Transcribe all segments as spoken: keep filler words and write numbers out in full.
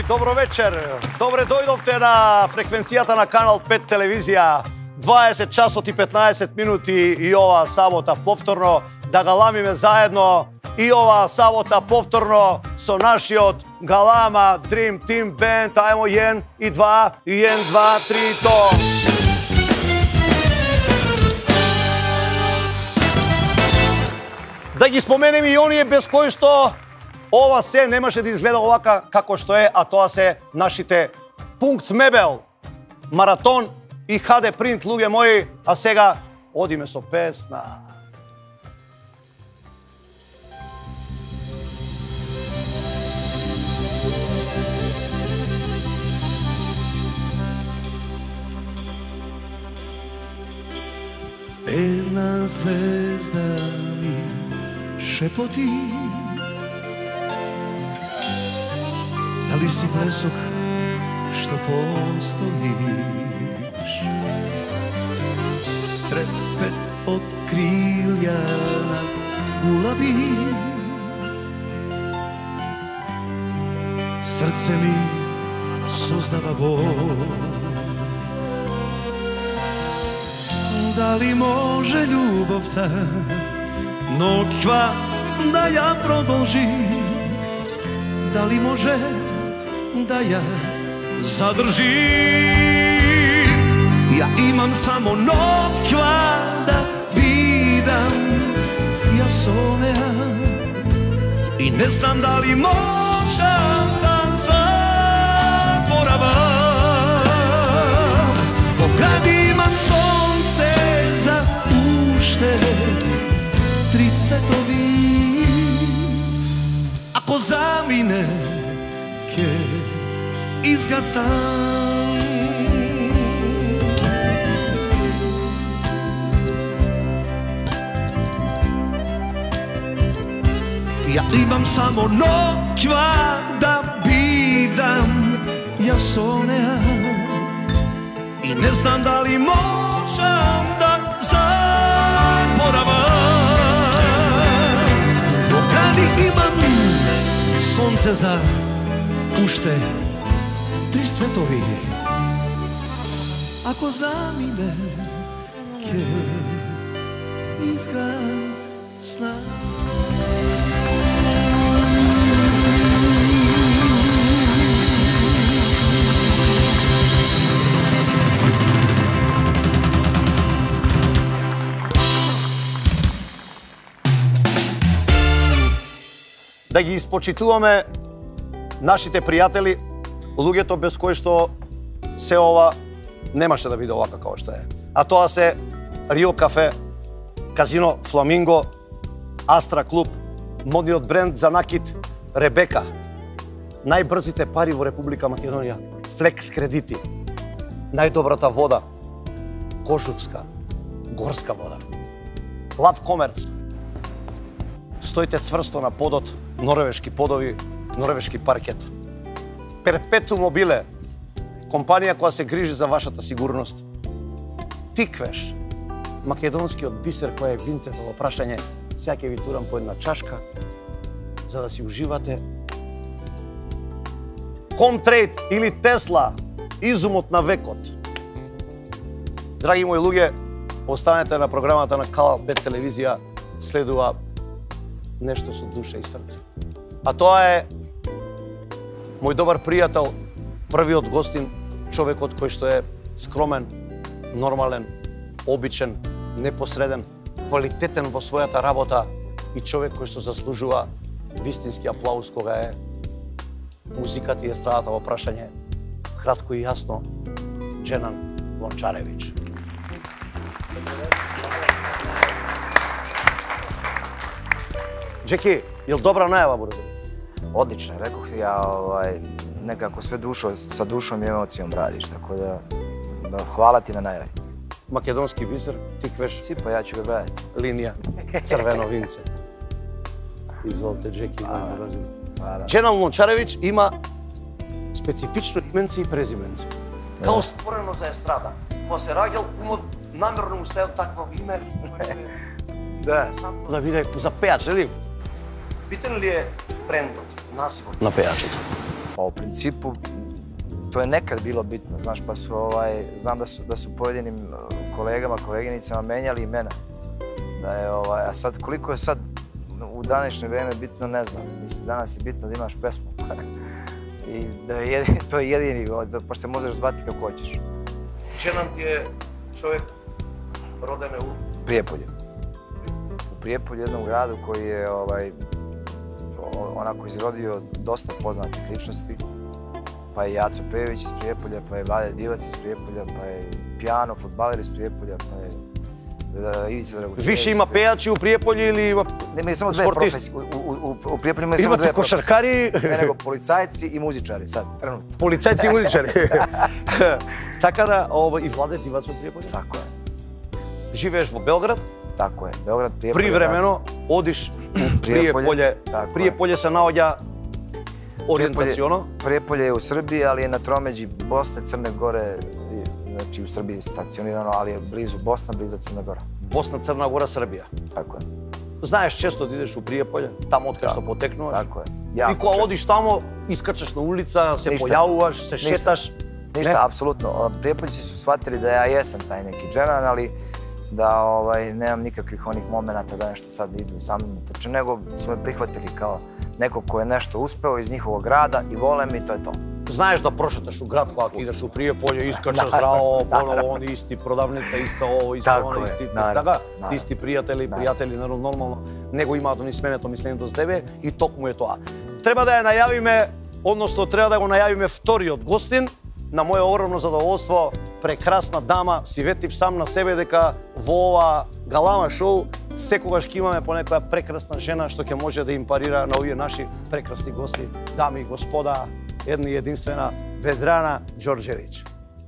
добро вечер. Добре дојдовте на фреквенцијата на Канал пет телевизија. дваесет часот и петнаесет минути и оваа сабота повторно да галамиме заедно и оваа сабота повторно со нашиот галама Dream Team Band. Ајмо јен и два, и јен, два, три, то. Да ги споменем и оние без кои што ова се немаше да изгледа овака како што е, а тоа се нашите Пункт Мебел, Маратон и ха де Принт, луѓе мои. А сега одиме со песна. Една звезда ми шепоти, дали си блесок што постоиш, трепет од крилја на гулаби, срце ми создава бол. Дали може љубовта ноќва да ја продолжи? Дали може да ја задржи? Ја имам само ноќва да бидам ја со неа и не знам дали можам да заборавам. Кога имам сонце за уште три светови, ако замине ќе изгаснам. Ја имам само ноќва да бидам ја со неа и не знам дали можам да заборавам. Кога имам сонце за уште три светови, ако замине ќе изгасна. Да ги испочитуваме нашите пријатели, луѓето без кои што се ова немаше да биде овака како што е. А тоа се Рио Кафе, Казино Фламинго, Астра Клуб, модниот бренд за накид Ребека, најбрзите пари во Република Македонија, Флекс кредити, најдобрата вода, Кожувска, горска вода, Лав Комерц. Стоите цврсто на подот, норвешки подови, норвешки паркет. Перпету Мобиле, компанија која се грижи за вашата сигурност. Тиквеш, македонскиот бисер кој е винцето во прашање. Сега ќе ви турам по една чашка, за да си уживате. Комтрейд или Тесла, изумот на векот. Драги мои луѓе, останете на програмата на Канал пет телевизија, следува нешто со душа и срце. А тоа е мој добар пријател, првиот гостин, човекот кој што е скромен, нормален, обичен, непосреден, квалитетен во својата работа и човек кој што заслужува вистински аплауз кога е музиката и естрадата во прашање. Кратко и јасно, Дженан Лончаревич. Джеки, јел добра најава, Бургер? Одлично, рекох ја, ovaj, некако све душо, са душом и емоцијом радиш, тако да, да хвала ти на најави. Македонски бисер, тиквеш. Си, па ја ќе го гледате. Линија, црвено винце. Изволте, Джеки. Дженан Лончаревич има специфично именце и презименце. Као створено за естрада. Кога се раѓал, умот намерно му ставил такво име. Да, само да биде за пејач, нели? Битен ли е брендот, насивот на пејачето? Pa u principu, to je nekad bilo bitno, znaš, pa su, ovaj, znam da su, da su pojedinim kolegama, koleginicama menjali imena. Da je, ovaj, a sad, koliko je sad u današnje vrijeme bitno, ne znam. Mislim, danas je bitno da imaš pesmu. I da je jedini, to je jedini, pa se možeš zvati kako hoćeš. Dženan ti je čovjek roden u Prijepolje. U Prijepolju, jednom gradu koji je ovaj, onako izrodio dosta poznatih ličnosti. Pa je Jaco Pejević iz Prijepolja, pa je Vlade Divac iz Prijepolja, pa je Pijano, fudbaler iz Prijepolja, pa je Ivica Dragućević. Više ima pejači u Prijepolju ili ima Ne, ima samo dve profesije. U Prijepolju ima samo dve profesije. Imate košarkari? Ne, nego policajci i muzičari, sad, trenutno. Policajci i muzičari. Така да, и Владе Дивац од Пријепоље? Тако е. Живееш во Белград? Тако е. Белград, Пријепolje. Привремено одиш у Пријепolje. Пријепolje се наоѓа ориентационо. Пријепolje je u Srbiji, ali je na tromeđi Bosne, Crne Gore, znači u Srbiji stacionirano, ali je blizu Bosna, blizu Crna Gora. Босна, Црна Гора, Србија. Тако е. Знаеш често да идеш у Пријепolje, тамо од кај што потекнуваш. Тако е. И кога одиш тамо, искачаш на улица, се појавуваш, се шеташ. Ništa, apsolutno. Prijepoljci su shvatili da ja jesam taj neki dženan, ali da ovaj, nemam nikakvih onih momenata da nešto sad idu sa mnom trče, nego su me prihvatili kao neko ko je nešto uspeo iz njihovog grada i vole me i to je to. Знаеш да прошеташ у град кога идеш у Пријепolje, искачаш здраво, поново они исти продавница, исто ово, исто оно, исти така, исти пријатели, пријатели нормално, него имаат они сменето мислењето за тебе и токму е тоа. Треба да ја најавиме, односно треба да го најавиме вториот гостин. На моје огромно задоволство, прекрасна дама, си ветив сам на себе дека во ова галама шоу секогаш ќе имаме по некоја прекрасна жена што ќе може да им парира на овие наши прекрасни гости, дами и господа, една и единствена Ведрана Ѓорѓевиќ.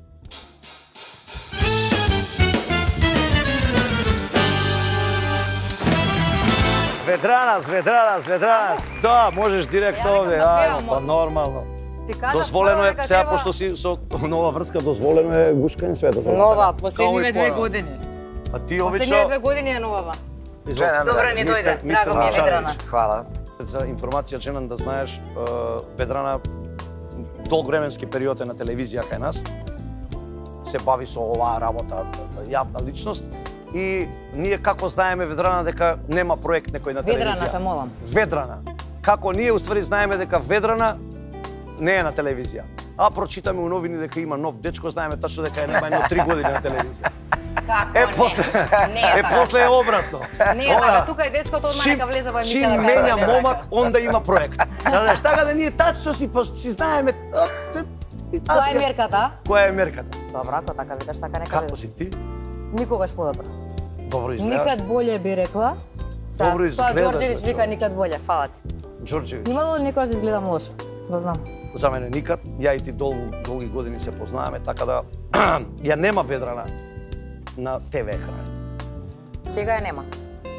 Ведранас, Ведранас, Ведранас. Да, можеш директно овде, ајде, па нормално. Дозволено е, сега пошто си со нова врска, дозволено е гушкање свето. Нова, последниве две години. А ти обично... Последниве две години е нова. Добро ни дојде, драго ми е Ведрана. Хвала. За информација, Дženan, да знаеш, Ведрана долг временски период е на телевизија кај нас. Се бави со оваа работа, јавна личност. И ние како знаеме, Ведрана, дека нема проект некој на телевизија. Ведрана, те молам. Ведрана. Како ние уствари знаеме дека Ведрана не е на телевизија. А прочитаме у новини дека има нов дечко, знаеме тачно дека е нема едно три години на телевизија. Како е, после, не? Не е е, после е обратно. Не е така, тука е дечкото одма нека влезе во емисија да кажа. Чим менја момак, онда има проект. Знаеш, така да ние тачно си, си знаеме... Која е мерката? Која е мерката? Добро, ако така викаш, така нека Како си ти? Никогаш подобро. Добро изгледаш. Никад боле би рекла. Добро изгледаш. Тоа Ѓорѓевиќ вика никад боле, фала ти. Ѓорѓевиќ. Имало ли никогаш да изгледам лошо? Да знам. За мене никад, ја и ти долго, долги години се познаваме, така да ја нема Ведрана на те ве екран. Сега ја нема.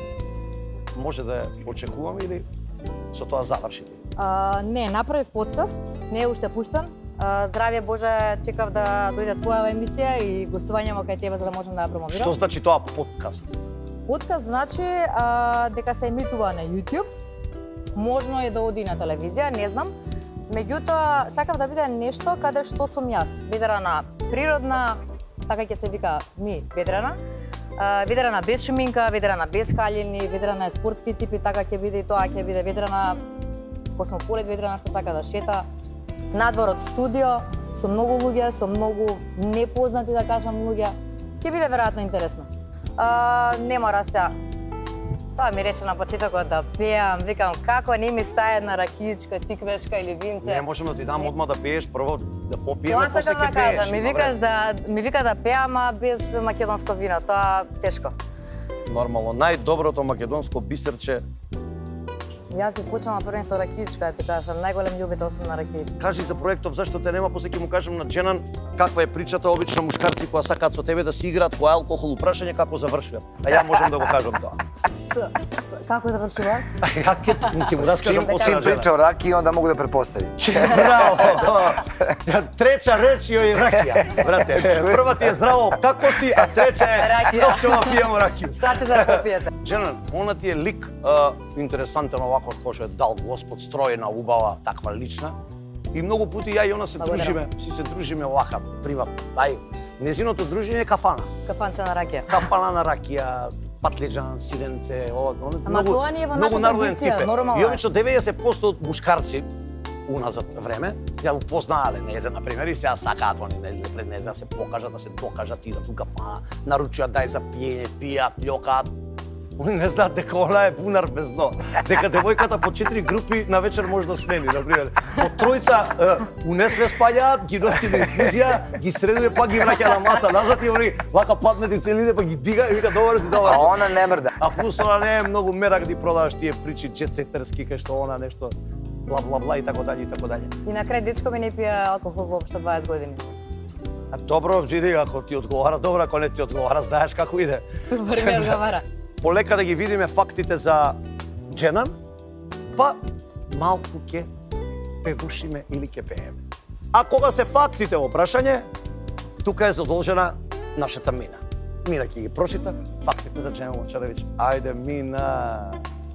Може да ја очекуваме или со тоа заврши? А, не, направив подкаст, не е уште пуштан. А, здравје Боже, чекав да дојде твоја емисија и гостувањето кај тебе за да можам да ја промовирам. Што значи тоа подкаст? Подкаст значи а, дека се емитува на YouTube. Можно е да оди на телевизија, не знам. Меѓутоа, сакав да биде нешто каде што сум јас. Ведрана природна, така ќе се вика ми, Ведрана. Ведрана без шминка, Ведрана без халјини, Ведрана е спортски тип и така ќе биде и тоа, ќе биде Ведрана космополет, Ведрана што сака да шета. Надвор од студио, со многу луѓе, со многу непознати, да кажам, луѓе. Ќе биде веројатно интересно. А, не мора сега. Тоа ми рече на почетокот да пеам, викам како не ми стае една ракијичка, тиквешка или винце. Не можеме да ти дам одма да пееш, прво да попиеме, после ќе пееш. Тоа сакам да кажам, ми викаш да ми вика да пеам, а без македонско вино, тоа тешко. Нормално, најдоброто македонско бисерче. Јас би почнала првен со ракијичка, да ти кажам, најголем љубител сум на ракијичка. Кажи за проектов зашто те нема, после ќе му кажам на Dženan каква е причата, обично мушкарци кои сакаат со тебе да си играат кој алкохол упрашање како завршуваат. А ја можам да го кажам тоа. Ц, ц, како да завршува? Ќе му раскажам после Чим прича о ракија, онда могу да препостави. Браво! Треча реч јој ракија, брате. Прва ти е здраво, како си, а треча е како ќе пијемо ракија. Шта ќе да попиете? Dženan, она ти е лик интересантен овако, како што е дал Господ, строена, убава, таква лична. И многу пути ја и она се Благодарам. дружиме, си се дружиме овака, приватно. Ај, незиното дружење е кафана. Кафанче на ракија. Кафана на ракија, патлеџан, сиренце, ова, оно, Ама многу, тоа ни е во многу наша народен традиција, тип е. нормално И е. обично деветдесет проценти од мушкарци уназад време, ја го познаале Незе, например, и сега сакаат они Незе пред Незе да се покажат, да се докажат, идат у кафана, наручуваат дај за пиење, пијат, љокаат. Они не знаат дека она е бунар без дно. Дека девојката по четири групи на вечер може да смени, например. По тројца е, унесве спаѓаат, ги носи на инфузија, ги средува, па ги враќа на маса назад и они вака паднати целите, па ги дига и вика добар си, добар. А она не мрда. А плюс она не е многу мерак да продаваш тие причи джетсетерски, кај што она нешто бла бла бла и така дале и така дале. И на крај дечко ми не пија алкохол воопшто дваесет години. А добро, види ако ти одговара, добро, ако не ти одговара, знаеш како иде. Супер ми одговара. Полека да ги видиме фактите за Дженан, па малку ќе певушиме или ќе пееме. А кога се фактите во прашање, тука е задолжена нашата Мина. Мина ќе ги прочита фактите за Дженан Лончаревиќ. Ајде, Мина!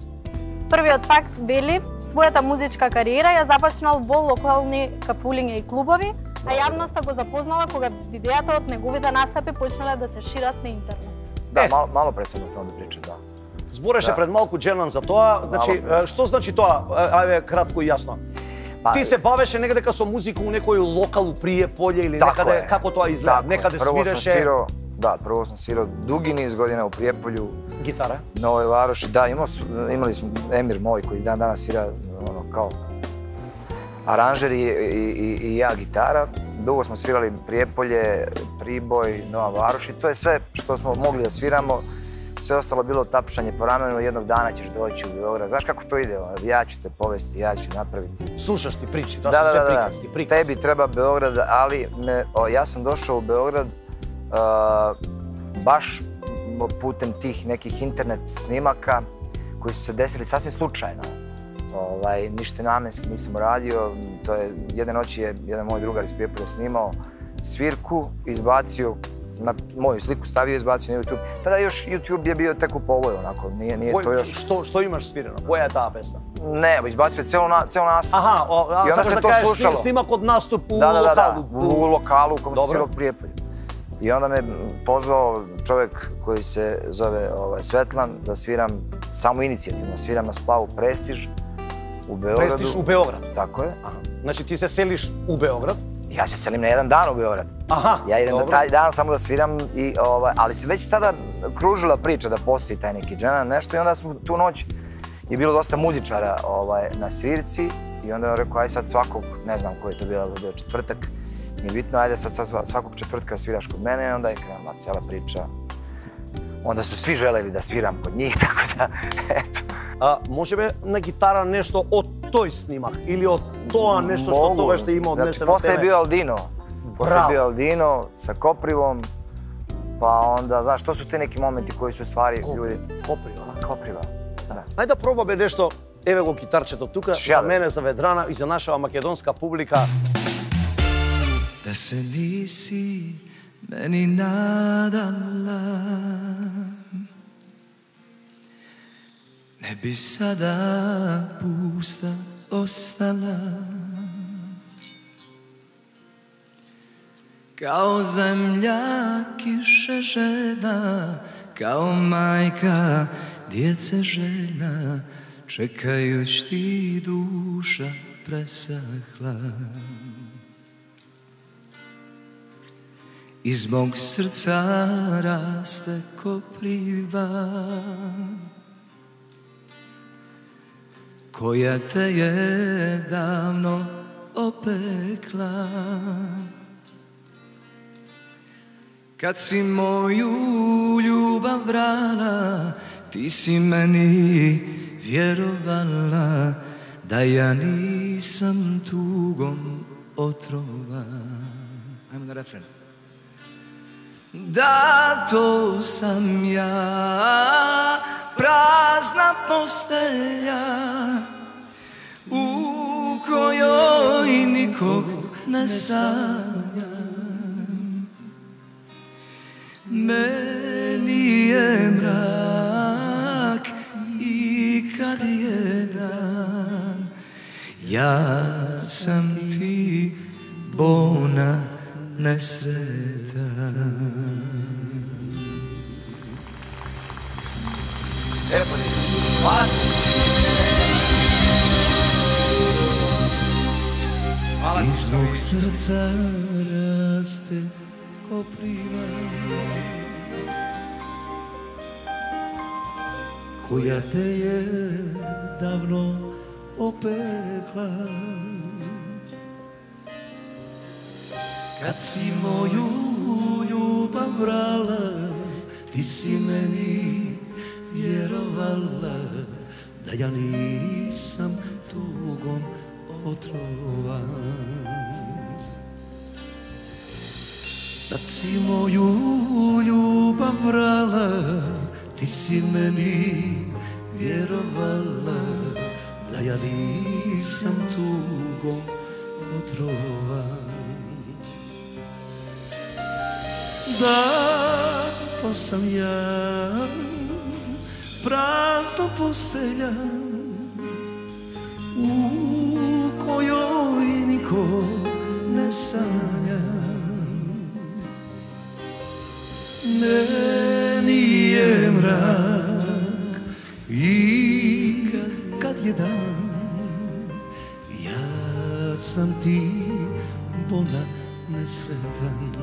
Првиот факт вели, својата музичка кариера ја започнал во локални кафулиња и клубови, а јавноста го запознала кога видеата од неговите настапи почнале да се шират на интернет. Да, Е. мало, мало пред сам о томе прича, да. Збореше Да. пред малку Дженан за тоа, значи, Мало, што значи тоа? Ајде, кратко и јасно. Па, Ти се бавеше некаде со музика у некој локал у Пријеполје или Тако некаде, е. како тоа изгледа? Тако е. Некаде Прво съм свиреше свирao, да, прво sam svirao dugi niz godina u Prijeполju, гитара? Novoj Varoši. Da, imao su, imali smo Emir moj koji dan danas svira ono kao aranžer i, i, i, i ja gitara. Dugo smo svirali Prijepolje, Priboj, Nova Varoš i to je sve što smo mogli da sviramo. Sve ostalo bilo tapšanje po ramenu, jednog dana ćeš doći u Beograd. Znaš kako to ide? Ja ću te povesti, ja ću napraviti. Slušaš ti priči, to Da, su da, sve da, da. priказки, приказки. Tebi treba Beograd, ali me, o, ja sam došao u Beograd uh, baš putem tih nekih internet snimaka koji su se desili sasvim slučajno. Ovaj, ništa namenski nisam radio. To je, jedne noći je jedan moj drugar iz Prijepolja snimao svirku, izbacio na moju sliku, stavio i izbacio na YouTube. Tada još YouTube je bio tek u povoju, onako, nije, nije Кој- to još... Што, што имаш свирено? Која е таа песна? Ne, izbacio je ceo, na, ceo nastup. Аха, о, а, I onda сакаш se да to кажеш slušalo. снимак од наступ у Da, da, da, da, локалу. u lokalu u kom sam Dobro. svirao u Prijepolju. I onda me pozvao čovjek koji se zove ovaj, Svetlan da sviram samo inicijativno, sviram na splavu Prestiž u Beogradu. Престиж у Београд. Tako je. Аха. Значи ти се селиш у Београд. Ja se selim na jedan dan u Beograd. Аха. Ja idem na добро. taj dan samo da sviram, i, ovaj, ali se već tada kružila priča da postoji taj neki Dženan, nešto i onda smo tu noć je bilo dosta muzičara ovaj, na svirci i onda je rekao, aj sad svakog, ne znam koji je to bilo, bio četvrtak, nije bitno, ajde sad, sad svakog četvrtka sviraš kod mene i onda je krenula cijela priča. Onda su svi želeli da sviram kod njih, tako da, eto. А, можеме на гитара нешто од тој снимак или од тоа нешто што Mogu. тогаш ще има Znači, однесено posle je теме? bio Aldino. Posle je Bravo. bio Aldino sa Koprivom, pa onda, znaš, to su te neki momenti koji su stvari ljudi... Коприва. Kopriva, da. Ајде да пробаме нешто. Еве го гитарчето тука, Шјале. за мене, за Ведрана и за нашава македонска публика. Da se nisi meni nadala, ne bi sada pusta ostala. Kao zemlja kiše žena, kao majka djece željna, čekajuć ti duša presahla. Iz mog srca raste kopriva, koja te je davno opekla. Kad si moju ljubav brala, ti si meni vjerovala da ja nisam tugom otrovan. Ajmo na refren. Da, to sam ja, prazna postelja u kojoj nikog ne sanjam. Meni je mrak i kad je dan, ja sam ti. bona nesreta. Lijepo je. Hvala. Hvala ti Iz mog srca raste kopriva koja te je davno opekla. Kad si moju ljubav brala, ti si meni vjerovala da ja nisam tugom otrovan. Kad si moju ljubav brala, ti si meni vjerovala da ja nisam tugom otrovan. Da, to sam ja, prazna postelja u kojoj niko ne sanja. Meni je mrak i kad, kad je dan, ja sam ti bona nesretan.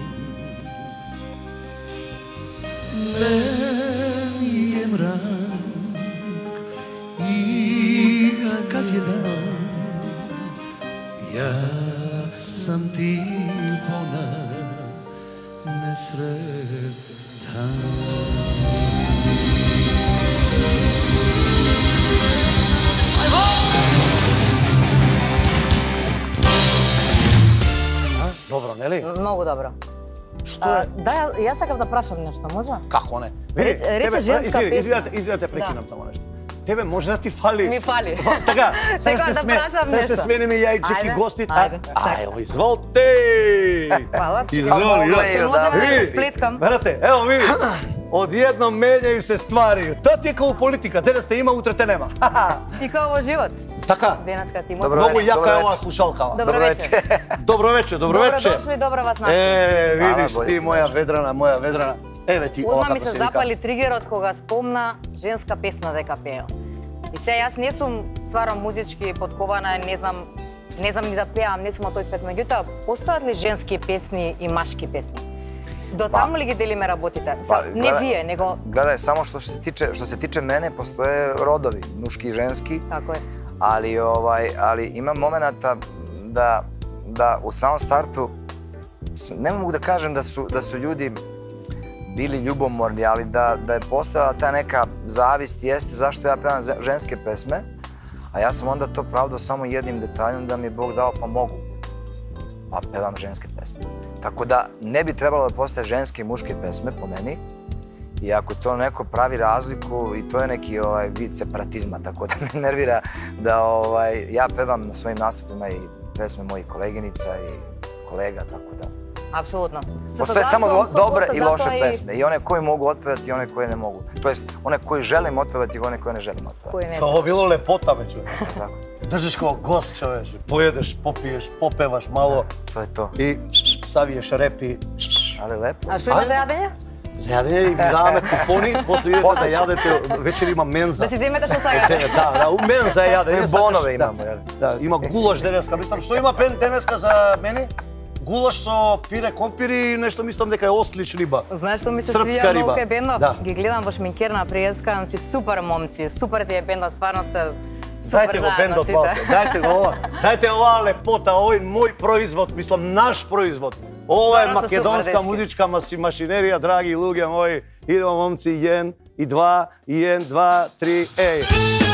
Meni je mrak i kad je dan, ja sam ti bona nesretan. Dobro, не ли? Многу добро. Што е? Да, јас сакам да прашам нешто, може? Како не? Реч- рече женска извини, песна. Извинете, извинете, прекинам Да. само нешто. Тебе може да ти фали. Ми фали. Така, сега Сакам се да сме, прашам сега се нешто. смениме јајчеки Ајде, гости. ајде, Ајде, изволте. Фала, че Изволи, Помогла ја. и се да. возиме да се Види, сплеткам. Верате, ево види. Одједном менјају се ствари. Тоа ти е како политика. Денес те има, утре те нема. И како во живот. Така. Денеска ти Добро Многу вечер, јака добро е оваа вечер. слушалкава. Добро вечер. Добро вечер, добро Добро вечер. дошли, добро вас нашли. Е, видиш Хвала, ти, болje. моја ведрана, моја ведрана. Еве ти, ова Одма ми како се се вика. запали тригерот кога спомна женска песна дека пеел. И се јас не сум стварно музички подкована, не знам, не знам ни да пеам, не сум од тој свет. Меѓутоа, постојат ли женски песни и машки песни? До таму ли ги делиме работите? Са, не гледај- вие, него Gledaj, samo što se tiče, što se tiče mene, postoje rodovi, muški i ženski, тако е. ali, ovaj, ali ima momenata da, da u samom startu, s- ne mogu da kažem da su, da su ljudi bili ljubomorni, ali da, da je postojala ta neka zavist jeste zašto ja pevam ze- ženske pesme, a ja sam onda to pravdao samo jednim detaljom da mi je Bog dao pa mogu, pa pevam ženske pesme. Tako da ne bi trebalo da postoje ženske i muške pesme po meni, i ako to neko pravi razliku, i to je neki ovaj, vid separatizma, tako da me nervira da ovaj, ja pevam na svojim nastupima i pesme mojih koleginica i kolega, tako da. Апсолутно. Се Postoje samo согласувам do- сто dobre проценто, i loše затоа pesme, i one koje mogu otpevati i one koje ne mogu. To jest, one koje želim otpevati i one koje ne želim otpevati. Кој не Тоа се. било лепота, меѓу. Tako, Држиш како гост, човече. Поедеш, попиеш, попеваш мало to je to. и савиеш репи. Ali lepo. А што има Ајде. за јадење? За јадење и ви даваме купони, после идете После да ќе. јадете, вечер има менза. Да си земете што Е, сакате. Да, да, у менза е јадење. И сакаш- бонове да, имамо, јаде. Да, има гулаш денеска. Мислам, што има пен денеска за мене? Гулаш со пире компири и нешто мислам дека е ослич риба. Знаеш што ми се Српска свија риба. многу е бендов? Да. Ги гледам во шминкерна пријеска, значи супер момци, супер ти е бендов, стварно сте супер Дајте го заедно бендот сите. малце, дајте го ова. Дајте оваа лепота, овој мој производ, мислам наш производ. Ова е Стварно се супер, македонска дечки. музичка маси- машинерија, драги луѓе мои. Идемо момци, јен и два, и јен, два, три, еј.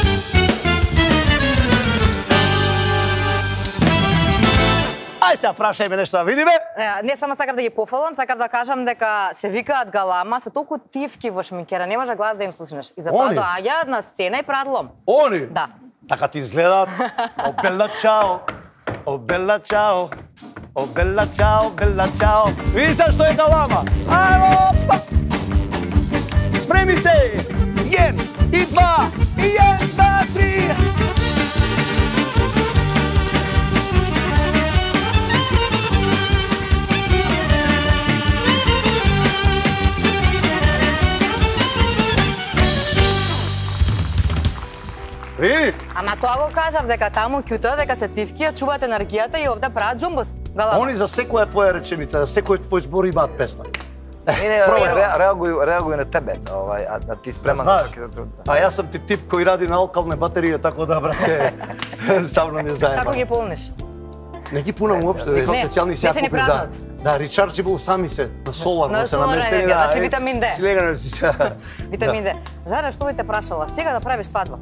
Ај сега прашајме нешто да видиме. Е, Не само сакав да ги пофалам, сакав да кажам дека се викаат галама, се толку тивки во шминкера, не може глас да им слушнеш. И затоа Они? доаѓаат на сцена и прават лом. Они? Да. Така ти изгледаат. О, бела чао. О, бела чао. О, бела чао, бела чао. Види се што е галама. Ајмо, па. Спреми се. Јен и два. И јен, два, три. Видиш? Ама тоа го кажав дека таму ќута, дека се тивки, ја чуваат енергијата и овде прават джумбус. Они за секоја твоја реченица, за секој твој збор имаат песна. Не, не, реагуju, reaguju na tebe, ovaj, a, a ti spreman za svaki trud. А јас сум ти тип кој ради на алкалне батерии, tako да, брате, са мном ја заеба. Како ги полниш? Не ги пунам уопште, Не, специјални не се ни сјако да. празнат. Да, речарджибл сами се на солар, На се солар наместени, енергија, да. значи витамин Д. Си легано си се. Витамин Д. Жаре, што би те прашала? Сега да правиш свадба?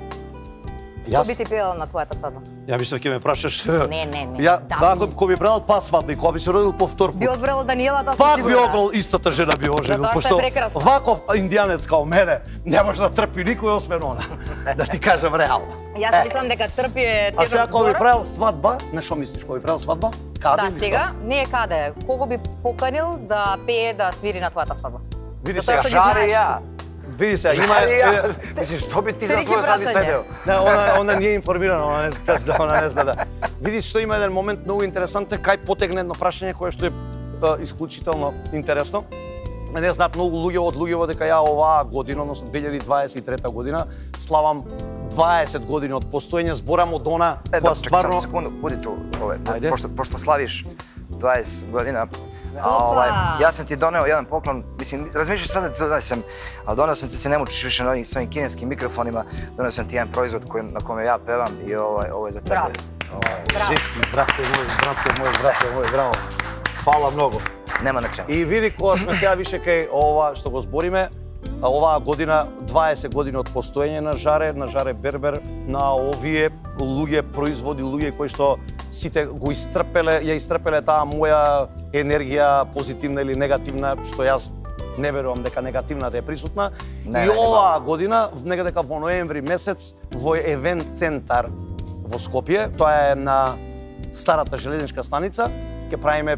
Што би ти пеела на твојата свадба? Ја мислев ќе ме прашаш. Не, не, не. Ја, Да, да, кој би брал па свадба и кој би се родил по втор Би пат. одбрала Даниела, тоа сум Пак би сигурна. обрал истата жена би оженил, Затоа што е прекрасна. ваков индијанец као мене не може да трпи никој освен она. Да ти кажам реално. Јас мислам дека трпи е А сега тежок кој би збор. правил свадба, не што мислиш, кој би правил свадба? Каде Да, или сега не е каде. Кого би поканил да пее, да свири на твојата свадба? Види Затоа сега, што ги Жаре знаеш. ја. Види се, има Жаре е, ја. Мислиш, што би ти за Трики своја свадби прашање. седел? не, она она не е информирана, она не зна, она не зна да. Види што има еден момент многу интересантен, кај потегне едно прашање кое што е е, исклучително интересно. Не знаат многу луѓе од луѓево дека ја оваа година, односно две илјади дваесет и трета година, славам дваесет години од постоење, зборам од она E, која dobro, čekaj стварно... samo sekundu, budi tu, ovaj, Ajde. pošto, pošto slaviš dvadeset godina, a, Opa! ovaj, ja sam ti doneo jedan poklon, mislim, razmišljaš sad da ti to donesem, ali doneo sam ti se ne mučiš više na ovim svojim kineskim mikrofonima, doneo sam ti jedan proizvod koji, na kome ja pevam i ovaj, ovo je za tebe. Bravo. Ovaj, Браво. Жити, брате мој, брате мој, брате мој, браво. Фала многу. nema na čemu. И види кога сме сега више кај ова што го збориме, а оваа година дваесет години од постоење на Жаре, на Жаре Бербер, на овие луѓе, производи, луѓе кои што сите го истрпеле, ја истрпеле таа моја енергија, позитивна или негативна, што јас не верувам дека негативната е присутна. Не, и не, не оваа година, некаде дека во ноември месец, во евент центар во Скопје, тоа е на старата железничка станица, ќе правиме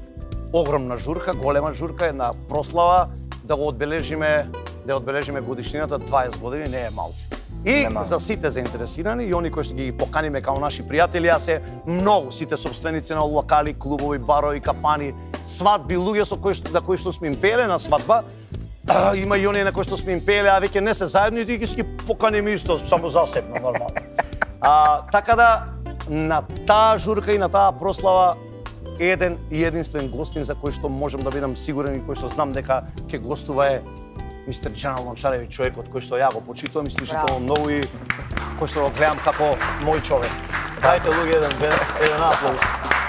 огромна журка, голема журка, една прослава, да го одбележиме, да одбележиме годишнината дваесет години, не е малце. И Нема. за сите заинтересирани и они кои што ги поканиме као наши пријатели, јас се многу сите собственици на локали, клубови, барови, кафани, свадби, луѓе со кои што, на кои што сме им пееле на свадба, а, има и оние на кои што сме им пееле, а веќе не се заедно и ги ги поканиме исто само засебно нормално. А, така да на таа журка и на таа прослава еден и единствен гостин за кој што можам да бидам сигурен и кој што знам дека ќе гостува е мистер Джанал Лончаревиќ, човекот кој што ја го почитувам исклучително многу и кој што го гледам како мој човек. Дајте луѓе еден еден аплауз.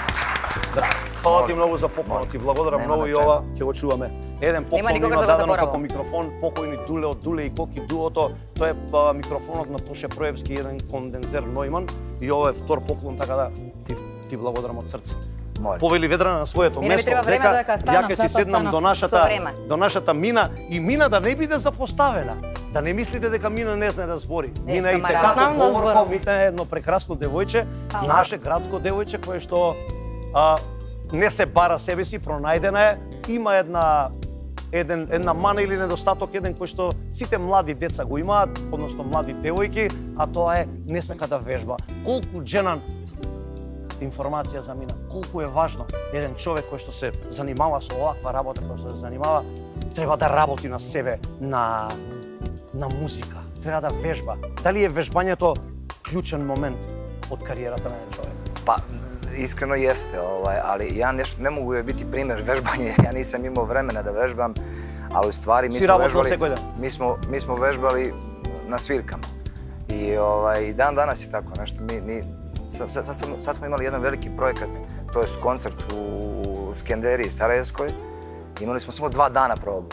Да. Фала ти многу за поклонот, ти благодарам Нема многу на и чему. ова ќе го чуваме. Еден поклон никогаш има да го дадено заборавам. како микрофон, покојни Дуле од Дуле и Коки дуото. Тоа е а, микрофонот на Тоше Проевски, еден кондензер Нойман и ова е втор поклон, така да ти, ти благодарам од срце. Моля. Повели ведра на своето Мене ми место. треба време додека станам, ја ќе си затоа седнам станав до со нашата време. до нашата Мина и Мина да не биде запоставена. Да не мислите дека Мина не знае да збори. Не, Мина е камара. така Знам да говорка, зборам. Мина е едно прекрасно девојче, Ала. наше градско девојче кое што а, не се бара себе си, пронајдена е, има една еден една мана или недостаток еден кој што сите млади деца го имаат, односно млади девојки, а тоа е не сака да вежба. Колку дженан информација за Мина, колку е важно еден човек кој што се занимава со оваква работа, кој што се занимава, треба да работи на себе, на на музика, треба да вежба. Дали е вежбањето клучен момент од кариерата на еден човек? Pa, iskreno jeste, ovaj, ali ja neš, ne mogu joj biti primjer vežbanja, ja nisam imao vremena da vežbam, ali u stvari mi Si smo работил vežbali, секој ден? mi smo, mi smo vežbali na svirkama. I ovaj, dan danas je tako nešto. Mi, mi, sad, sad, sad, smo, sad smo imali jedan veliki projekat, to jest koncert u, u Skenderiji Sarajevskoj. Imali smo samo dva dana probu.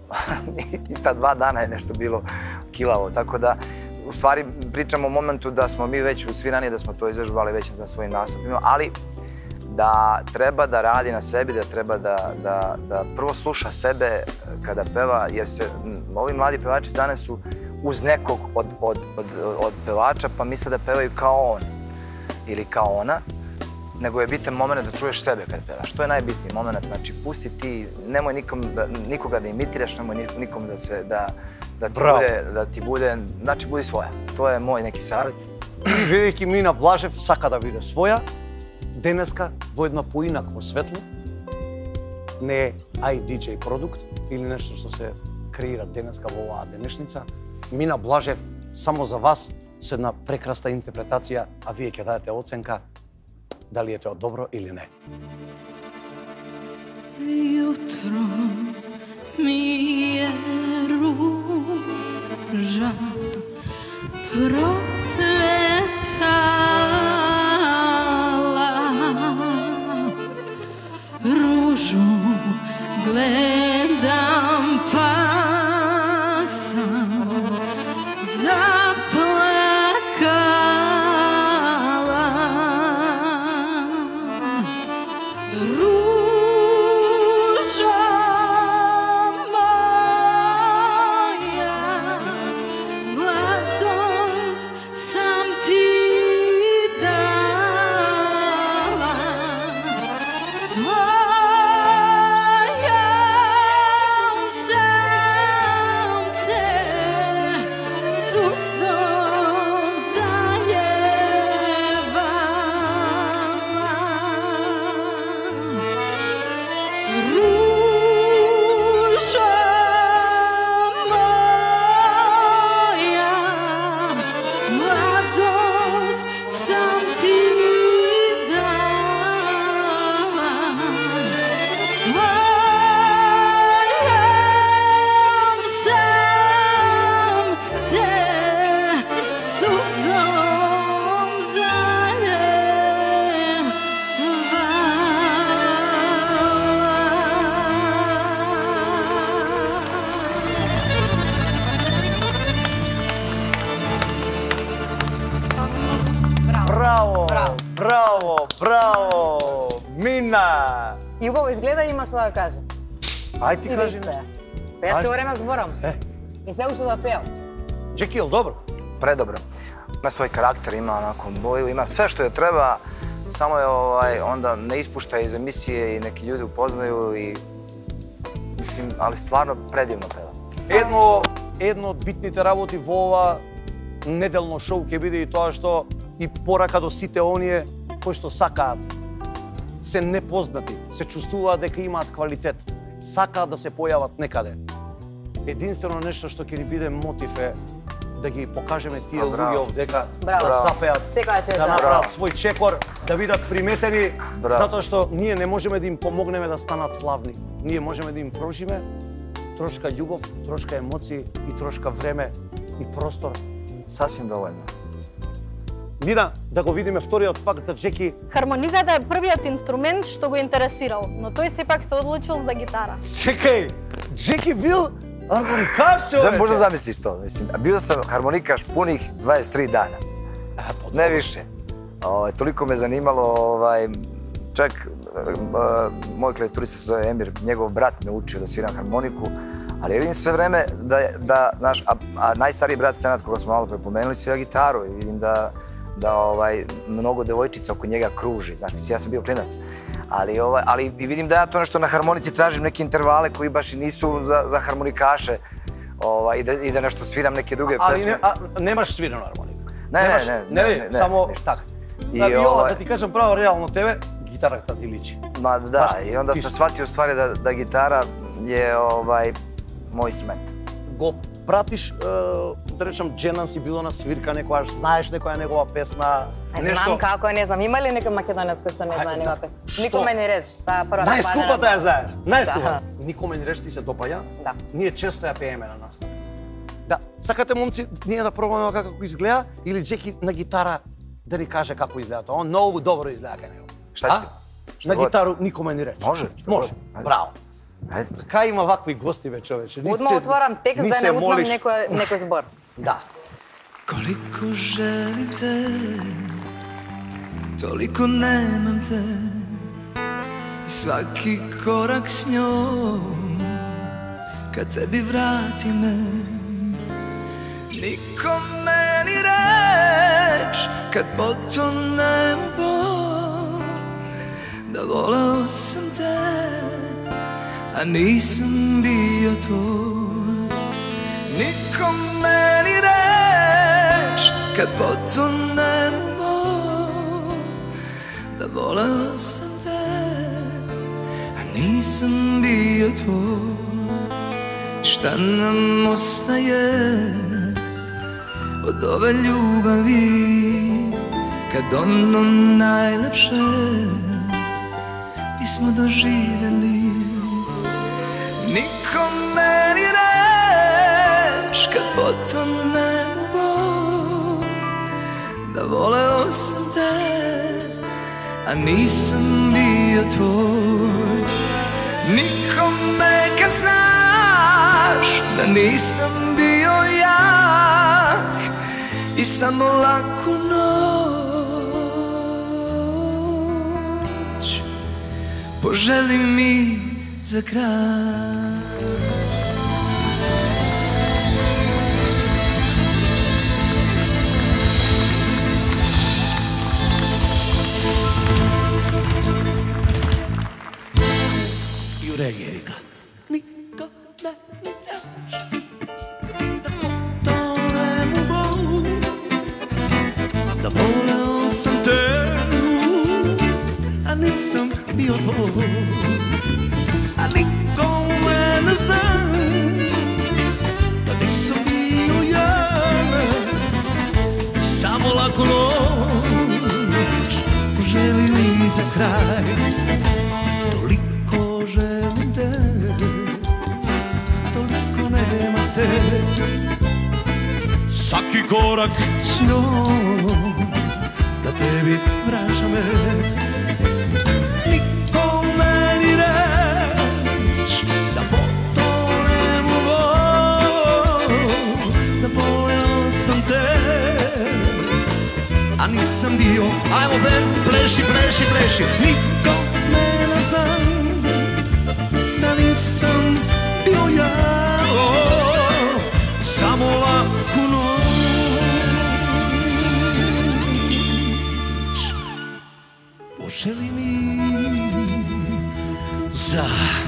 I ta dva dana je nešto bilo kilavo, tako da u stvari pričamo o momentu da smo mi već usvirani, da smo to izvežbali već na svojim nastupima, ali da treba da radi na sebi, da treba da, da, da prvo sluša sebe kada peva, jer se m, ovi mladi pevači zanesu uz nekog od, od, od, od pevača, pa misle da pevaju kao on ili kao ona, nego je bitan moment da čuješ sebe kad pevaš. To je najbitniji moment, znači pusti ti, nemoj nikom da, nikoga da imitiraš, nemoj nikom da se, da, da ti Bravo. bude, da ti bude, znači budi svoja. To je moj neki savjet. И бидејќи Мина Блажев сака да биде своја, денеска во едно поинакво светло, не е ай ди џеј продукт или нешто што се креира денеска во оваа денешница. Мина Блажев само за вас со една прекрасна интерпретација, а вие ќе дадете оценка дали е тоа добро или не. Jutros mi je ruža procvetala, ružu gledam pa sam zaplakala. Ruža moja, mladost sam ti dala, svojom sam te suzom zaljevala. Ruža moja, mladost sam ti dala, svojom sam te suzom Браво! Браво. Браво! Браво! Мина! И убаво изгледа и има што да каже. Ај ти И да кажи испее. нешто. Па јас Ајде. се време зборам. Е, И се уште да пеам. Джеки, јел добро? Predobro. Ima svoj karakter, ima onako boju, ima sve što je treba, samo je ovaj, onda ne ispušta iz emisije i neki ljudi upoznaju i mislim, ali stvarno predivno peva. Едно, едно од битните работи во ова неделно шоу ќе биде и тоа што и порака до сите оние кои што сакаат, се непознати, се чувствуваат дека имаат квалитет, сакаат да се појават некаде. Единствено нешто што ќе ни биде мотив е да ги покажеме тие А, браво. луѓе овдека Браво. да сапеат, Секоја чест. да Браво. направат свој чекор, да бидат приметени, Браво. затоа што ние не можеме да им помогнеме да станат славни. Ние можеме да им прожиме трошка љубов, трошка емоции и трошка време и простор. Sasvim dovoljno. Нина, да го видиме вториот пак за Джеки. Хармониката е првиот инструмент што го интересирал, но тој сепак се одлучил за гитара. Чекај, Джеки бил хармоникаш, човече. Sam možda zamisliš to, mislim. A bio sam harmonikaš punih dvadeset tri dana, А, па, ne više. Ovaj, toliko me zanimalo, ovaj, čak e, moj klavijaturista se zove Emir, njegov brat me učio da sviram harmoniku, ali ja vidim sve vreme da, da naš, a, a najstariji brat Senad, koga smo malo prepomenuli, svira gitaru i vidim da, da ovaj, mnogo devojčica oko njega kruži, znaš, mislim, ja sam bio klinac, ali, ovaj, ali i vidim da ja to nešto na harmonici tražim neke intervale koji baš i nisu za, za harmonikaše, ovaj, i, da, i da nešto sviram neke druge Али pesme. не, а, немаш свирена хармоника. Не, не, Немаш- не, не, не, не, не, само не. така. И И ова, ovaj- да ти кажам право, реално тебе, гитарата ти личи. Ma da, Baš i onda ti- sam shvatio u stvari da, da gitara je ovaj, moj instrument. Го пратиш, е, да речам, Дженан си било на свирка некојаш, знаеш некоја негова песна, Знам како, не знам. Има ли некој македонец кој што не знае Ајде, негова да. песна? Што? Никоме не речеш, таа прва Најскупата ја знаеш, најскупата. Да. Никоме не речи ти се допаѓа. Да. Ние често ја пееме на настап. Да, сакате момци ние да пробаме како изгледа или Джеки на гитара да ни каже како изгледа тоа? Он многу добро изгледа кај него. Šta А? ćete? Šta На god. гитару никоме не рече. Може, šta Може. god. Ajde. Браво. Ajde. Кај има вакви гости бе, човече? Ни Одма се- отворам текст ни да се не утнам молиш. некој некој збор. Да. Koliko želim te, toliko nemam te. I svaki korak s njom, kad tebi vrati me. Nikome ni reč, kad potonem u bol, da voleo sam te, a nisam bio tvoj. Nikome ni reč, kad potonem u bol, da voleo sam te, a nisam bio tvoj. Šta nam ostaje od ove ljubavi, kad ono najlepše nismo doživjeli. Nikome ni reč kad potonem u bol, da voleo sam te, a nisam bio tvoj. Nikome kad znaš da nisam bio jak i samo laku noć poželi mi za kraj. Reggae. Niko me ni traži da potonem u bol, da voleo sam te, a nisam bio tvoj. A niko me ne zna da nisam bio ja, samo laku noć poželi mi za kraj. Toliko želim te, toliko nema te. Svaki korak s njom da tebi vraća me. Nikome ni reč da potonem u bol, da voleo sam te, a nisam bio. Ajmo pleši, pleši, pleši. Nikome ne znam da nisam bio ja, oh, samo laku noć poželi mi za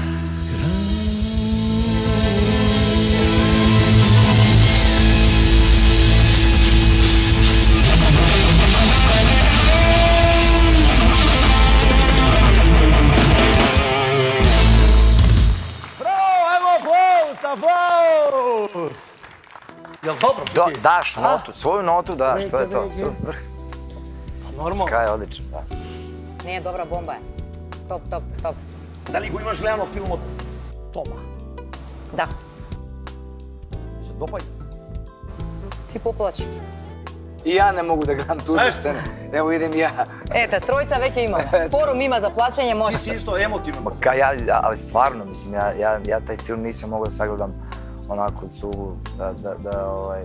Aplauz! Jel dobro? Do, daš notu, svoju notu daš, to je to, vrh. Pa normalno. Sky je odličan, da. Не, добра бомба е. Топ, топ, топ. Дали го имаш гледано филмот Тома? Да. Се допаѓа? Ти поплачи. И ја не могу да гледам туди сцена. Ево идем и ја. Ете, тројца веќе има. Форум има за плачење, Ти може. си исто емотивен. Ка ја, ali stvarno, mislim, ja, ja, ja taj film nisam mogao da sagledam onako od cugu, da, da, da, ovaj...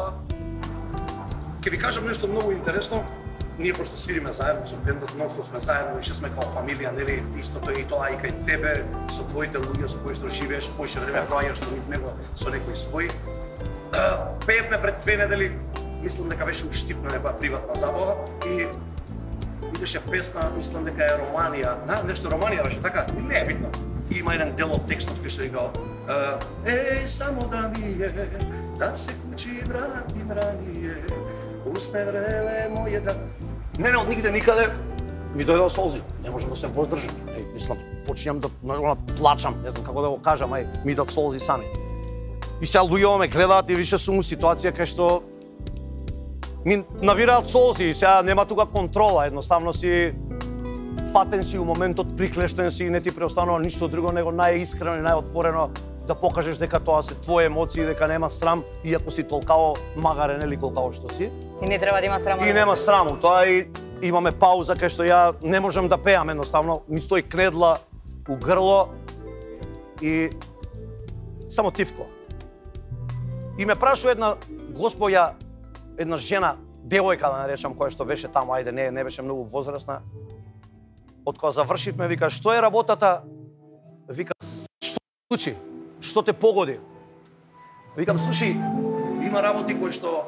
Ке ви кажам нешто многу интересно. Ние пошто свириме заедно со бендот, нонстop сме заедно и ше сме као фамилија, нели, истото е и тоа и кај тебе, со твоите луѓе со кои што живееш, поише време проаѓаш низ него со некои своји. Пеевме пред две недели, мислам дека беше уштипна некоја приватна забава и идеше песна, мислам дека е Романија, на, нешто Романија беше, така? Не е битно. И има еден дел од текстот кој што е гао еј, само да ми е, да се кучи вратим ранije, усне вреле мојата. Не, не, од нигде никаде ми дојдоа солзи. Не можам да се воздржам. Еј, мислам, почињам да на, плачам, не знам како да го кажам, ај, ми идат солзи сами. И сега луѓето ме гледаат и више сум у ситуација кај што ми навираат солзи и сега нема тука контрола, едноставно си фатен си у моментот, приклештен си и не ти преостанува ништо друго него најискрено и најотворено да покажеш дека тоа се твои емоции, дека нема срам, иако си толкаво магарен или колкаво што си. И не треба да има срам. И нема срам, тоа и имаме пауза кај што ја не можам да пеам, едноставно ми стои кредла у грло и само тивко. И ме прашува една господја, една жена, девојка да наречам, која што беше таму, ајде, не, не беше многу возрастна. Од кога завршивме, вика, што е работата? Вика, што случи? Што те погоди? Викам, слушай, има работи кои што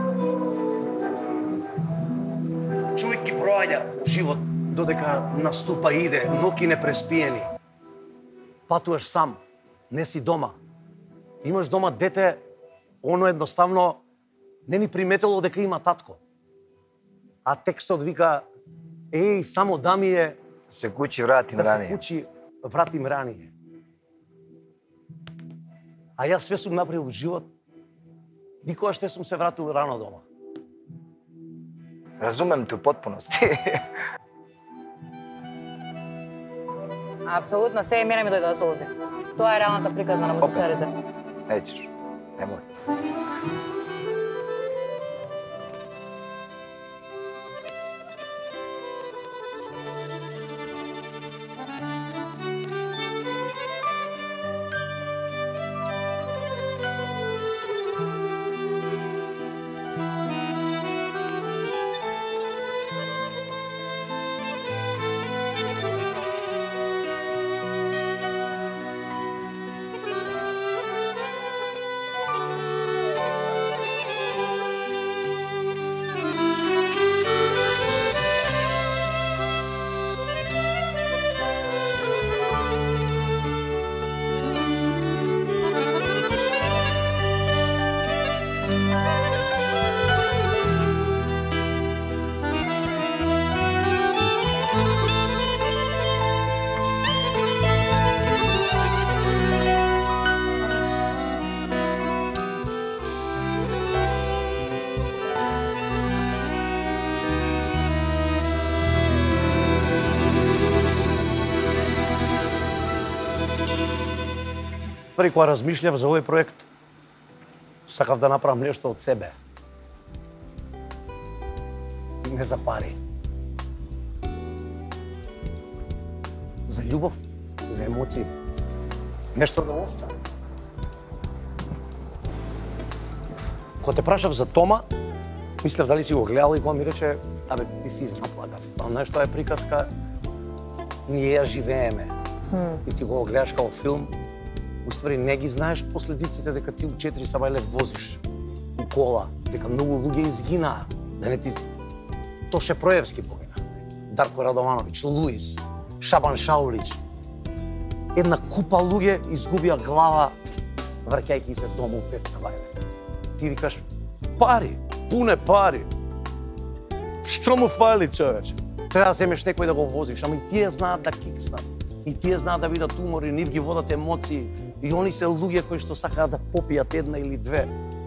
човек ги проаѓа у живот додека наступа и иде, ноки непреспиени. Патуваш сам, не си дома. Имаш дома дете, оно едноставно не ни приметило дека има татко. А текстот вика, еј, само да ми е... Se kući vratim да се ranije. кучи вратим ранije. А јас све сум направил во живот. Никогаш не сум се вратил рано дома. Разумем те у потпуности. Апсолутно, се мене ми дојдоа солзи. Тоа е реалната приказна на музичарите. Неćeš, nemoj. Први кога размишлјав за овој проект, сакав да направам нешто од себе. Не за пари. За љубов, за емоции. Нешто да остане. Кога те прашав за Тома, мислев дали си го гледал и кога ми рече, абе, ти си изнаплакав. А нешто е приказка, ние ја живееме. Mm. И ти го гледаш као филм, уствари не ги знаеш последиците дека ти у четири сабајле возиш у кола, дека многу луѓе изгинаа, да не ти Тоше Проевски погина, Дарко Радовановиќ, Луис, Шабан Шаулич. Една купа луѓе изгубија глава враќајќи се дома у пет сабајле. Ти викаш пари, пуне пари. Што му фали, човече? Треба да земеш некој да го возиш, ама и тие знаат да кикснат. И тие знаат да видат умори, нив ги водат емоции. И они се луѓе кои што сакаат да попијат една или две.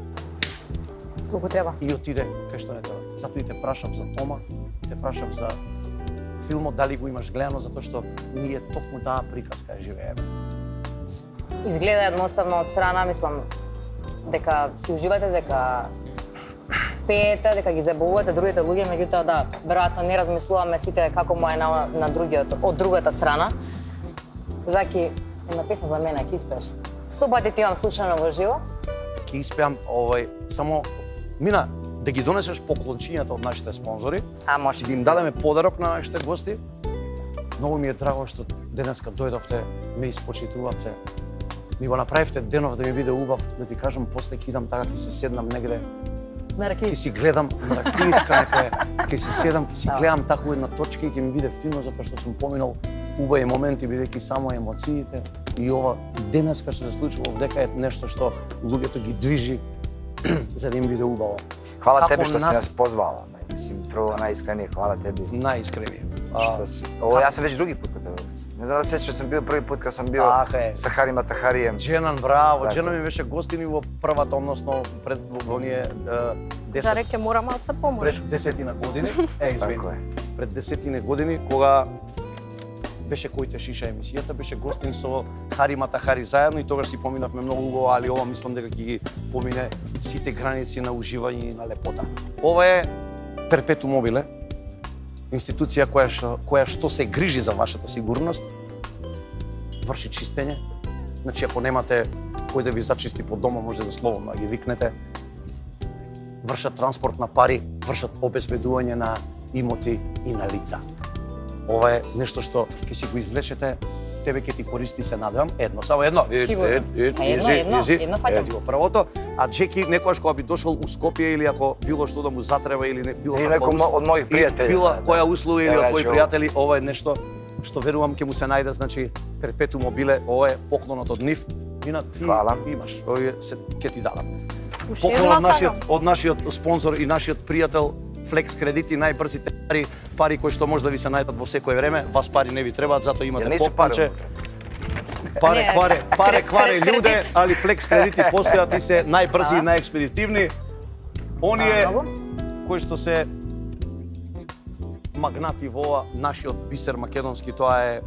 Колку треба. И отиде кај што не треба. Затоа и те прашав за Тома, те прашав за филмот, дали го имаш гледано, затоа што ние токму таа приказка ја живееме. Изгледа едноставно од страна, мислам, дека си уживате, дека пеете, дека ги забавувате другите луѓе, меѓутоа да, веројатно не размислуваме сите како му е на, на другиот, од другата страна. Заки, една песна за мене, ќе испееш. Сто пати ти имам случајно во живо. Ќе испеам овој, само, Мина, да ги донесеш поклончињата од нашите спонзори. А, може. Да им дадеме подарок на нашите гости. Многу ми е драго што денеска дојдовте, ме испочитувавте. Ми го направивте денов да ми биде убав, да ти кажам, после ќе идам така, ќе се седнам негде. На раки. Ќе си гледам на ракијичка некоја, ќе си седам, ќе си гледам таку една точка и ќе ми биде фино, затоа што сум поминал убави моменти, бидејќи само емоциите. И ова денеска што се случува овдека е нешто што луѓето ги движи за да им биде убаво. Хвала Како тебе што нас... си нас позвала. Мислим, прво најискренije, хвала теби. Најискренije. Што си? Ово јас сум веќе други пат кога те не знам да се сеќаш, сум бил први пат кога сум бил со Хари Матахарием. Дженан, браво. Дженан ми беше гостин во првата, односно пред во оние десет. Да реке мора малце помош. Пред десетина години. Е, извини. Пред десетина години кога беше Кој те шиша емисијата, беше гостин со Хари Матахари заедно и тогаш си поминавме многу убаво, али ова мислам дека ќе ги помине сите граници на уживање и на лепота. Ова е Перпету Мобиле, институција која што, која што се грижи за вашата сигурност, врши чистење. Значи, ако немате кој да ви зачисти по дома, може да слободно ги викнете. Вршат транспорт на пари, вршат обезбедување на имоти и на лица. Ова е нешто што ќе си го извлечете, тебе ќе ти користи, се надевам. Едно, само едно. Сигурно. Е, е, едно, едно, едно фаќам. Еди го првото. А Джеки некогаш кога би дошол у Скопје или ако било што да му затреба или не било или некој од моји пријатели. Била која услуга или од твои Еве, пријатели, ова е нешто што верувам ќе му се најде, значи Перпету Мобиле, ова е поклонот од нив. Мина, ти Хвала. имаш, овие се ќе ти дадам. Уште Поклон една од нашиот сакам. од нашиот спонзор и нашиот пријател Флекс кредити, најбрзите пари, пари кои што може да ви се најдат во секое време, вас пари не ви требаат, затоа имате Ја не су пари поканче. внутре. Паре кваре, паре кваре лjude, ali Flex кредити постојат и се најбрзи и најекспедитивни. Оние кои што се магнати во ова нашиот бисер македонски, тоа е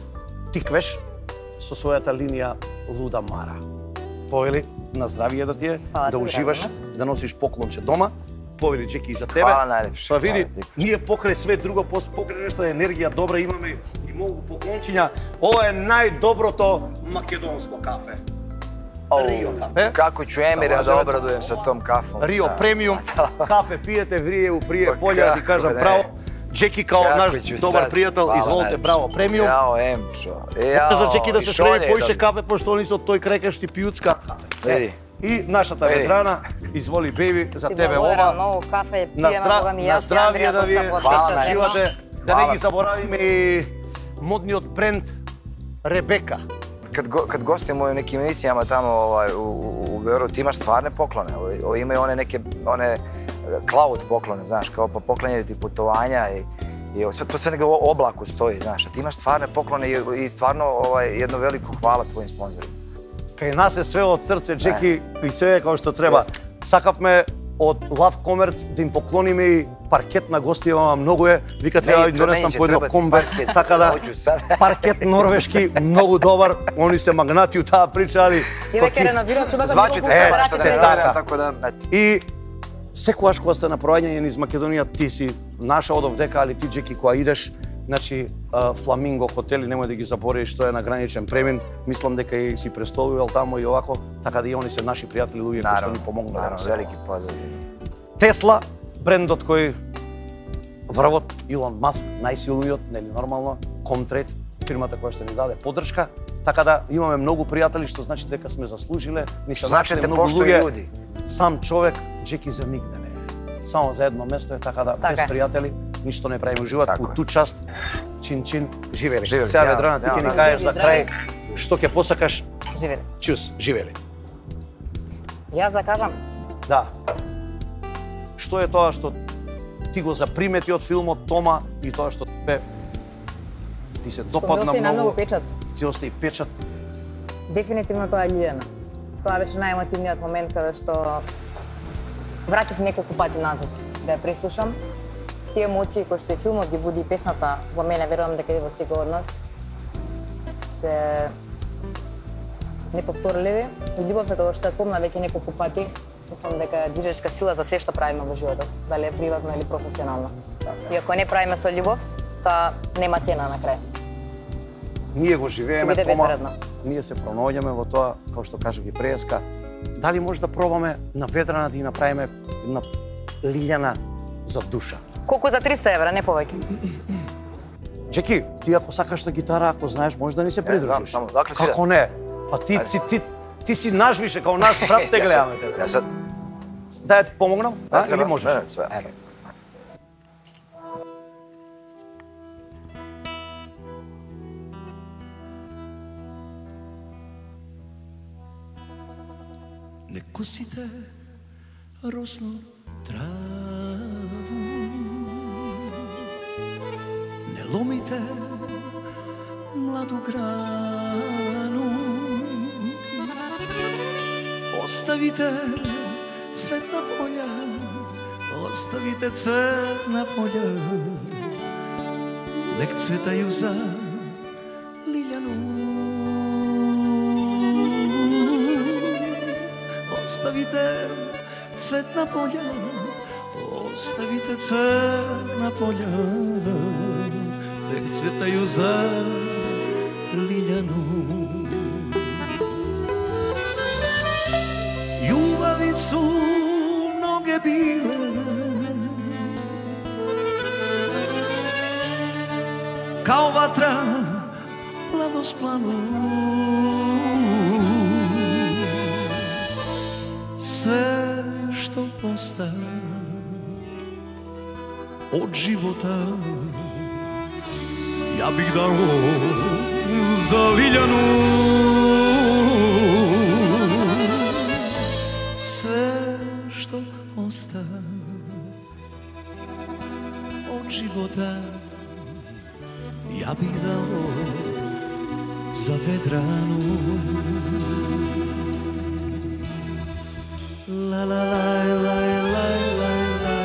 Тиквеш со својата линија Луда Мара. Повели, на здравие да ти е, да уживаш, да носиш поклонче дома. Повели, Джеки, и за тебе. Хвала најлепше. Па види, ние покрај све друго, покрај нешто енергија добра имаме и многу поклончиња. Ова е најдоброто македонско кафе. Рио кафе. Како ću Emira da obradujem sa tom kafom. Рио премиум кафе пиете, врие у прие полја, ти кажам браво. Джеки као наш добар пријател, изволите, браво, премиум. Јао, Емчо. За Джеки да се спреми поише кафе, пошто они со тој крекешти пијуцка. Види. И нашата ветрана, изволи, беби, за тебе благодарам ова. многу кафе, На, пиеме, здра... Бога ми, на јас и здравие Андрија да ви доста потешат. живате, да не ги заборавиме и модниот бренд Ребека. Kad, go, kad gostujemo u nekim emisijama tamo ovaj, u, u Beogradu, ti imaš stvarne poklone. Ovi, ovi imaju one neke, one cloud poklone, znaš, kao pa poklanjaju ti putovanja i, i sve, to sve nego u oblaku stoji, znaš. A ti imaš stvarne poklone i, i stvarno ovaj, jedno veliko hvala tvojim sponzorima. Кај нас е све од срце, Джеки, и све е како што треба. Сакавме од Love Commerce да им поклониме и паркет на гостија, многу е. Вика треба да донесам по едно комбе, така да паркет норвешки многу добар. Они се магнати у таа прича, али И веќе реновират што Звачите Е, така, што се не така. така да... И секогаш кога сте на проваѓање низ Македонија, ти си наша од овдека, али ти, Джеки, кога идеш, значи Фламинго хотели, немој да ги заборавиш, што е на граничен премин. Мислам дека и си престолувал таму и овако, така да и они се наши пријатели, луѓе кои што ни помогнаа. Наравно, велики поздрав. Тесла, брендот кој врвот Илон Маск, најсилниот, нели нормално, Comtrade, фирмата која што ни даде поддршка, така да имаме многу пријатели, што значи дека сме заслужиле, ни се Значите многу поштои луѓе. луѓе. Сам човек, Джеки, за нигде не е. Само за едно место е, така да Така без е. пријатели ништо не правиме. Живот Така у е. ту част, чин-чин, живели. Живели, Сега, ја, Ведрана, ти ја, ќе ни да. кажеш за Живи, крај што ќе посакаш. Живели. Чус, живели. Јас да кажам, Да. Што е тоа што ти го запримети од филмот Тома и тоа што тебе ти се што ми допадна остави најмногу многу, печат, ти остави печат. дефинитивно тоа е Лиљана. Тоа беше најемотивниот момент каде што вратив неколку пати назад да ја преслушам. Тие емоции кои што и филмот ги буди и песната во мене, верувам дека и во секој од нас, се неповторливи. И љубовта, како што ја спомна веќе неколку пати, мислам дека е движечка сила за се што правиме во животот, дали е приватно или професионално. И ако не правиме со љубов, тоа нема цена на крај. Ние го живееме Биде Тома, безвредно. ние се пронаоѓаме во тоа, како што кажа ги преска. Дали може да пробаме на Ведрана да ја направиме една Лиљана за душа? Колку за триста евра, не повеќе. Джеки, ти ако сакаш на гитара, ако знаеш, може да ни се придружиш. знам, само, dakle си Како не? Па ти, ти, ти, ти си наш више, као наш брат те гледаме тебе. Ja sad, Да ја ти помогнам? Да, или треба, можеш? не, све. Еве. Не косите росно траву, не ломите младу грану, оставите цветна полја, оставите цветна полја, нек цветају за Лиљану. Оставите цветна полја, оставите цветна полја, нек цветају за Лиљану. Љубави су многе биле, као ватра младосплану. Sve što osta od života ja bih dao za Liljanu. Sve što osta od života ja bih dao za vedranu. La la la la la la la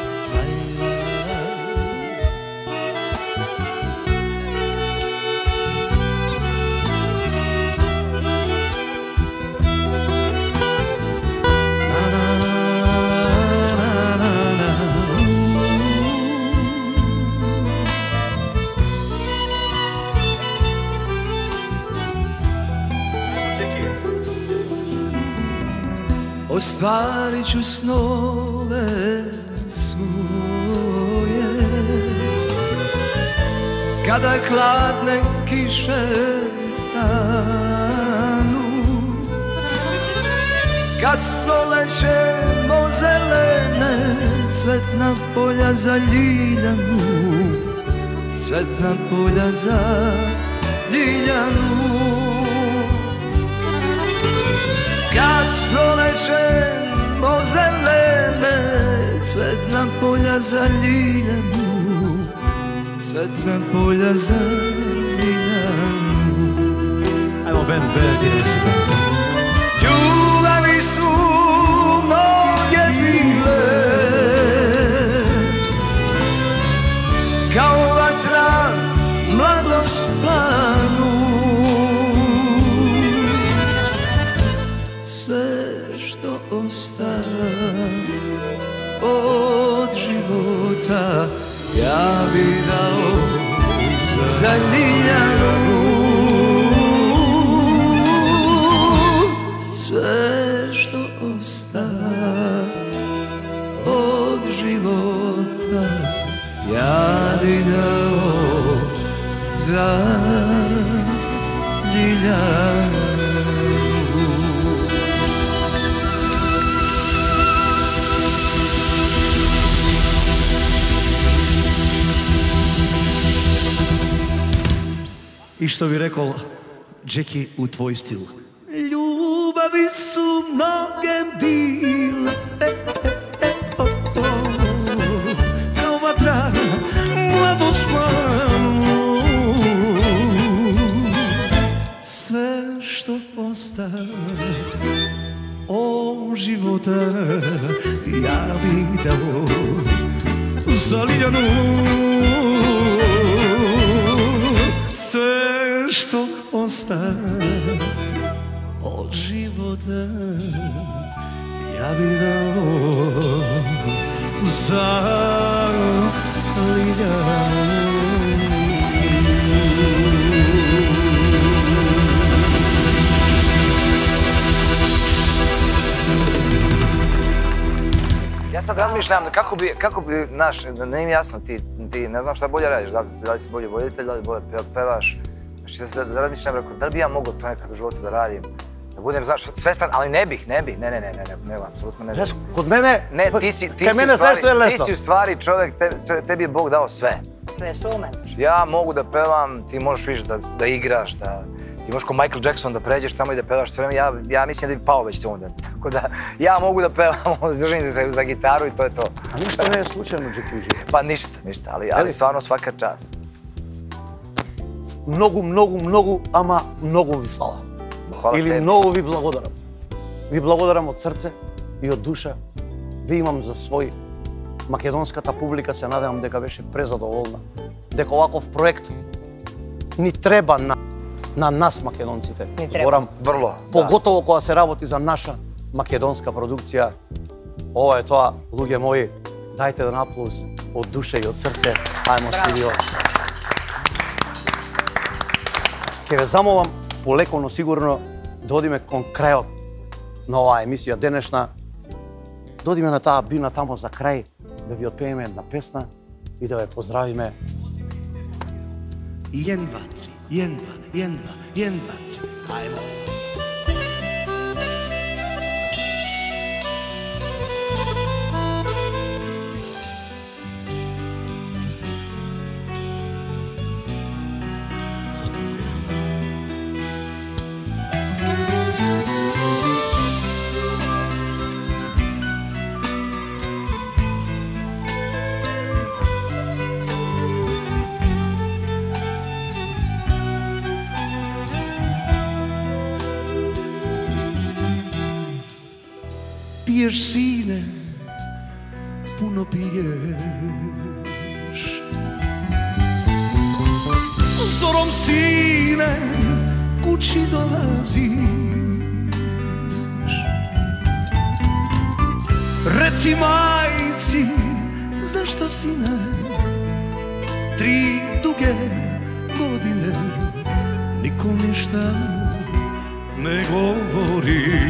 Ostvarit ću snove svoje kada hladne kiše stanu, kad s prolećemo zelene cvetna polja za Ljiljanu, cvetna polja za Ljiljanu. Kad s prolećemo zelene cvetna polja za Ljiljanu, cvetna polja za Ljiljanu. Ajmo band, band, idemo se tako. Ljubavi su mnoge bile, kao vatra mladost planu. Sve što ostane od života ja bi dao za Ljiljanu. Sve što ostane od života ja bi dao za Ljiljanu. I što bi rekao Jackie u tvoj stil. Ljubavi su mnoge bile, e, e, e, oh, oh, kao vatra mladost planu. Sve što ostane od života ja bi dao za Ljiljanu. Sve što ostane od života ja bi dao za Ljiljanu. Ja sad razmišljam kako bi, kako bi, znaš, ne im jasno, ti, ti ne znam šta bolje radiš, da li, da li si bolji voditelj, da li bolje pevaš. Znači, ja sad razmišljam, rekao, da li bi ja mogao to nekad u životu da radim, da budem, znaš, svestan, ali ne bih, ne bih, ne, ne, ne, ne, ne, ne, apsolutno ne želim. Kod mene, Ne, ti si, ti kaj si, mene u stvari, znaš što je ti lesno. si u stvari čovjek, te, tebi je Bog dao sve. Sve šume. Ja mogu da pevam, ti možeš više da, da igraš, da, ti možeš kao Michael Jackson da pređeš tamo i da pevaš sve vreme, ja, ja mislim da bi pao već se onda. Tako da, ja mogu da pevam, zdržim se za, za gitaru i to je to. A ništa ne je slučajno, Jackie, u životu. Pa ništa, ništa, ali, ali stvarno svaka čast. Многу, многу, многу, ама многу ви фала. Hvala Или tebi. многу ви благодарам. Ви благодарам од срце и од душа. Ви имам за свој. Македонската публика се надевам дека беше презадоволна. Дека оваков проект ни треба на, на нас македонците. Ни треба. Зборам, Vrlo, da. поготово кога се работи за наша македонска продукција. Ова е тоа, луѓе мои, дајте еден аплауз од душа и од срце. Ајмо студио. Ке ве замолам полеко, но сигурно да одиме кон крајот на оваа емисија денешна. Да одиме на таа бина тамо за крај, да ви отпееме една песна и да ве поздравиме. Jedan, dva, tri, jedan, dva, jedan, dva, jedan, dva, tri. Ajmo. piješ sine, puno piješ. Zorom sine, kući dolaziš. Reci majci, zašto sine, tri duge godine niko ništa ne govori.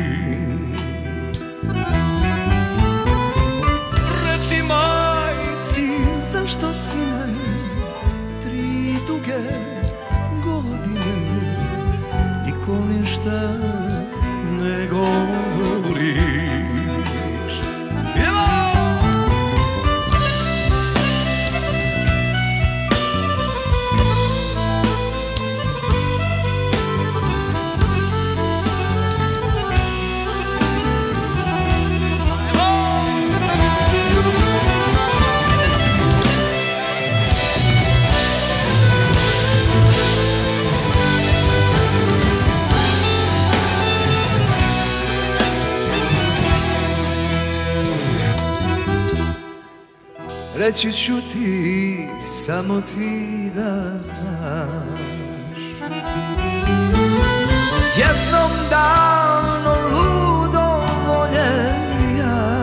Reci majci, zašto sine, tri duge godine niko ništa ne govoriš. Reći ću ti, samo ti da znaš, jednom davno ludo voljenja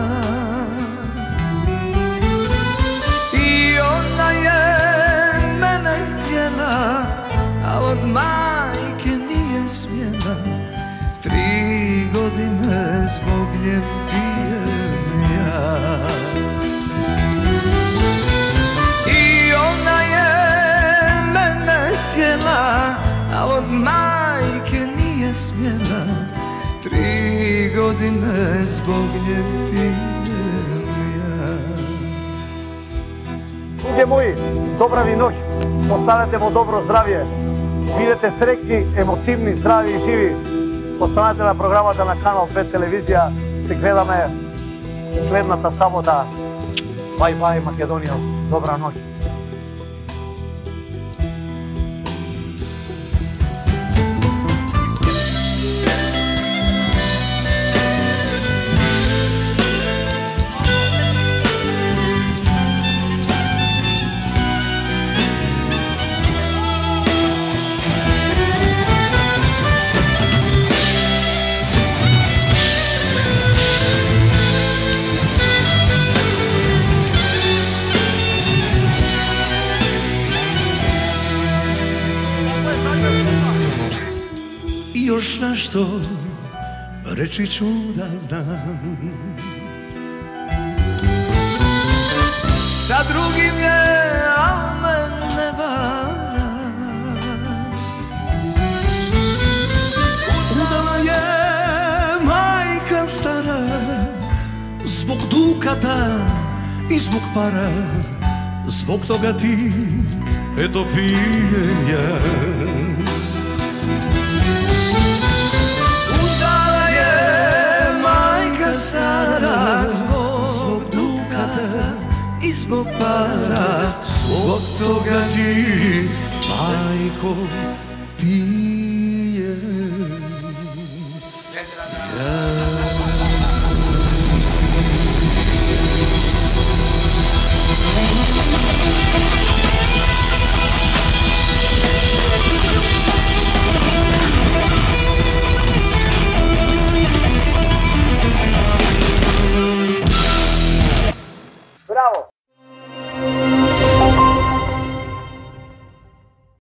i ona je mene htjela, a od majke nije smjela. Tri godine zbog nje pijem ja. A od majke nije smjela, tri godine zbog nje pijem ja. Други мои, добра ви ноќ. Останете во добро здравје. Бидете среќни, емотивни, здрави и живи. Останете на програмата на Канал пет телевизија. Се гледаме следната сабота. Бај бај Македонија. Добра ноќ. Još nešto reći ću da znam. Sa drugim je, a mene vara. Udala je majka stara, zbog dukata i zbog para. Zbog toga ti, eto pijem ja. Stara, zbog dukata i zbog para, zbog toga ti, majko, pijem.